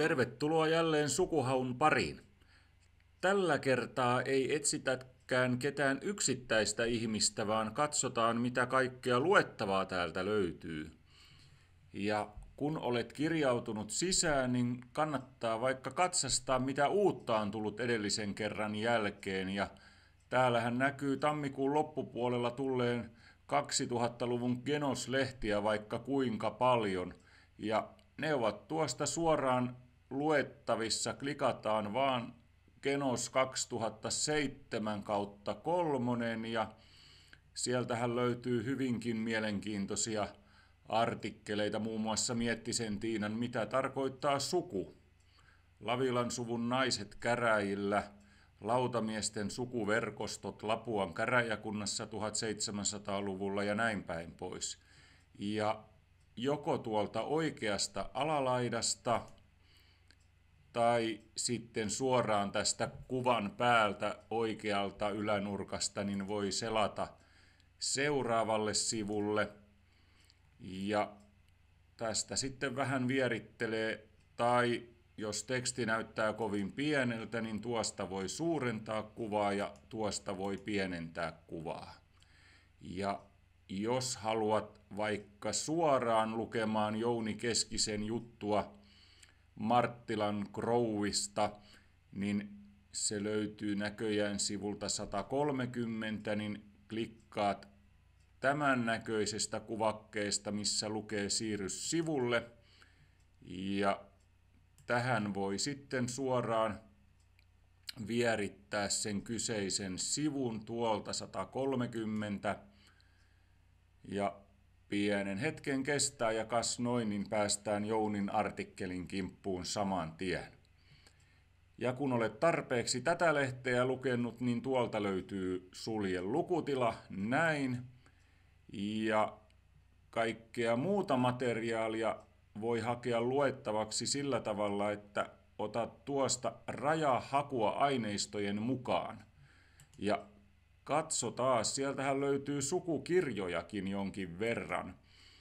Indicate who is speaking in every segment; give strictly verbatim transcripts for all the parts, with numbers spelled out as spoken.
Speaker 1: Tervetuloa jälleen Sukuhaun pariin. Tällä kertaa ei etsitäkään ketään yksittäistä ihmistä, vaan katsotaan mitä kaikkea luettavaa täältä löytyy. Ja kun olet kirjautunut sisään, niin kannattaa vaikka katsastaa mitä uutta on tullut edellisen kerran jälkeen. Ja täällähän näkyy tammikuun loppupuolella tulleen kaksituhattaluvun Genos-lehtiä vaikka kuinka paljon. Ja ne ovat tuosta suoraan luettavissa, klikataan vaan Genos kaksituhattaseitsemän kautta kolmonen ja sieltähän löytyy hyvinkin mielenkiintoisia artikkeleita, muun muassa Miettisen Tiinan Mitä tarkoittaa suku, Lavilan suvun naiset käräjillä, lautamiesten sukuverkostot Lapuan käräjäkunnassa tuhatseitsemänsataaluvulla ja näin päin pois. Ja joko tuolta oikeasta alalaidasta tai sitten suoraan tästä kuvan päältä oikealta ylänurkasta, niin voi selata seuraavalle sivulle. Ja tästä sitten vähän vierittelee, tai jos teksti näyttää kovin pieneltä, niin tuosta voi suurentaa kuvaa ja tuosta voi pienentää kuvaa. Ja jos haluat vaikka suoraan lukemaan Jouni Keskisen juttua Marttilan Crowista, niin se löytyy näköjään sivulta sata kolmekymmentä, niin klikkaat tämän näköisestä kuvakkeesta, missä lukee siirry sivulle. Ja tähän voi sitten suoraan vierittää sen kyseisen sivun tuolta sata kolmekymmentä. Ja pienen hetken kestää ja kas noin, niin päästään Jounin artikkelin kimppuun saman tien. Ja kun olet tarpeeksi tätä lehteä lukenut, niin tuolta löytyy sulje lukutila, näin. Ja kaikkea muuta materiaalia voi hakea luettavaksi sillä tavalla, että otat tuosta rajahakua aineistojen mukaan. Ja katso taas, sieltähän löytyy sukukirjojakin jonkin verran.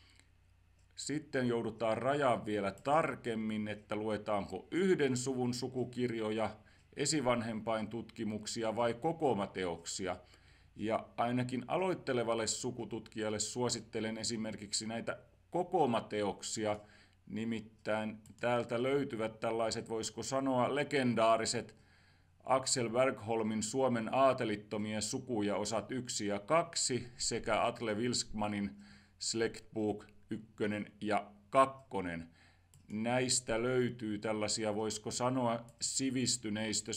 Speaker 1: Sitten joudutaan rajaa vielä tarkemmin, että luetaanko yhden suvun sukukirjoja, esivanhempain tutkimuksia vai kokoomateoksia. Ja ainakin aloittelevalle sukututkijalle suosittelen esimerkiksi näitä kokoomateoksia, nimittäin täältä löytyvät tällaiset, voisiko sanoa, legendaariset Axel Bergholmin Suomen aatelittomia sukuja osat yksi ja kaksi sekä Atle Vilskmanin Släktbok yksi ja kaksi. Näistä löytyy tällaisia, voisiko sanoa, sivistyneistö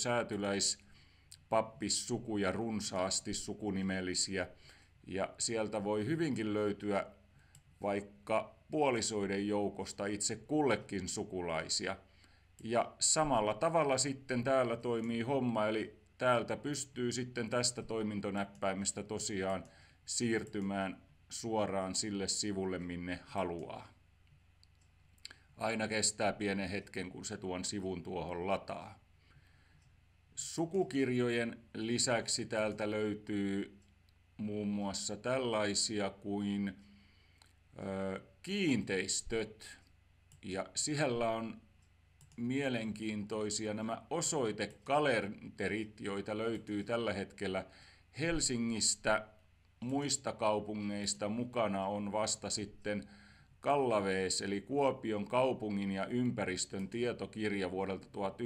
Speaker 1: säätyläispappissukuja runsaasti sukunimellisiä. Ja sieltä voi hyvinkin löytyä vaikka puolisoiden joukosta itse kullekin sukulaisia. Ja samalla tavalla sitten täällä toimii homma, eli täältä pystyy sitten tästä toimintonäppäimestä tosiaan siirtymään suoraan sille sivulle, minne haluaa. Aina kestää pienen hetken, kun se tuon sivun tuohon lataa. Sukukirjojen lisäksi täältä löytyy muun muassa tällaisia kuin ö, kiinteistöt, ja siellä on mielenkiintoisia nämä osoitekalenterit, joita löytyy tällä hetkellä Helsingistä. Muista kaupungeista mukana on vasta sitten Kallavees, eli Kuopion kaupungin ja ympäristön tietokirja vuodelta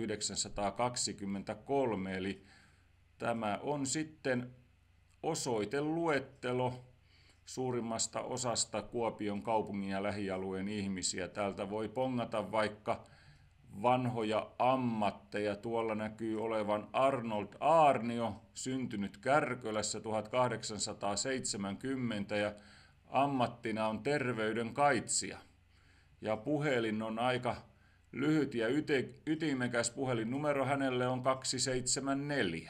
Speaker 1: tuhatyhdeksänsataakaksikymmentäkolme, eli tämä on sitten osoiteluettelo suurimmasta osasta Kuopion kaupungin ja lähialueen ihmisiä. Täältä voi pongata vaikka vanhoja ammatteja. Tuolla näkyy olevan Arnold Aarnio, syntynyt Kärkölässä tuhatkahdeksansataaseitsemänkymmentä ja ammattina on terveydenkaitsija. Ja puhelin on aika lyhyt ja ytimekäs puhelinnumero hänelle on kaksi seitsemän neljä.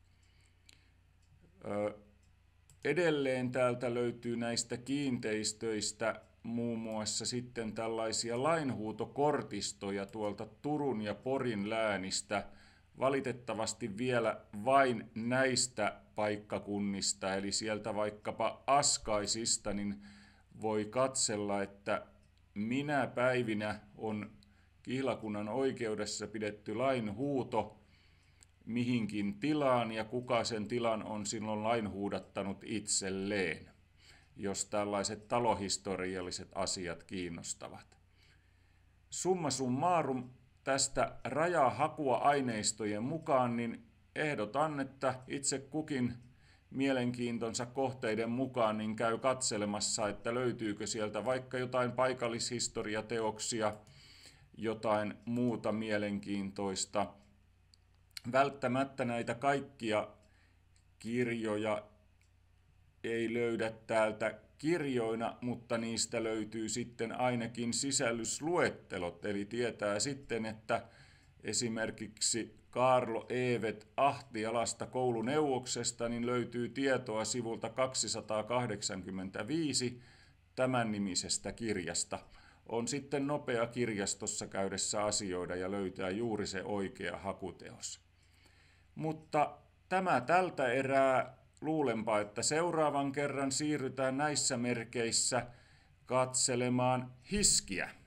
Speaker 1: Edelleen täältä löytyy näistä kiinteistöistä muun muassa sitten tällaisia lainhuutokortistoja tuolta Turun ja Porin läänistä, valitettavasti vielä vain näistä paikkakunnista, eli sieltä vaikkapa Askaisista, niin voi katsella, että minä päivinä on kihlakunnan oikeudessa pidetty lainhuuto mihinkin tilaan ja kuka sen tilan on silloin lainhuudattanut itselleen, jos tällaiset talohistorialliset asiat kiinnostavat. Summa summarum tästä rajahakua aineistojen mukaan, niin ehdotan, että itse kukin mielenkiintonsa kohteiden mukaan niin käy katselemassa, että löytyykö sieltä vaikka jotain paikallishistoriateoksia, jotain muuta mielenkiintoista. Välttämättä näitä kaikkia kirjoja ei löydä täältä kirjoina, mutta niistä löytyy sitten ainakin sisällysluettelot, eli tietää sitten, että esimerkiksi Kaarlo Eevet Ahtialasta kouluneuvoksesta niin löytyy tietoa sivulta kaksisataakahdeksankymmentäviisi tämän nimisestä kirjasta. On sitten nopea kirjastossa käydessä asioida ja löytää juuri se oikea hakuteos. Mutta tämä tältä erää. Luulenpa, että seuraavan kerran siirrytään näissä merkeissä katselemaan hiskiä.